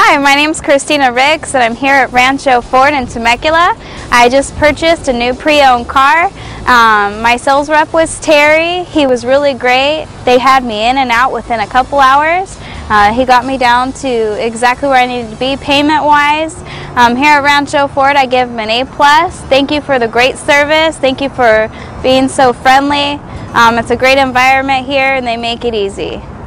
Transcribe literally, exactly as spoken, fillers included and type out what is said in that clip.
Hi, my name is Christina Riggs and I'm here at Rancho Ford in Temecula. I just purchased a new pre-owned car. Um, my sales rep was Terry. He was really great. They had me in and out within a couple hours. Uh, he got me down to exactly where I needed to be payment-wise. Um, here at Rancho Ford, I give him an A plus. Thank you for the great service. Thank you for being so friendly. Um, it's a great environment here and they make it easy.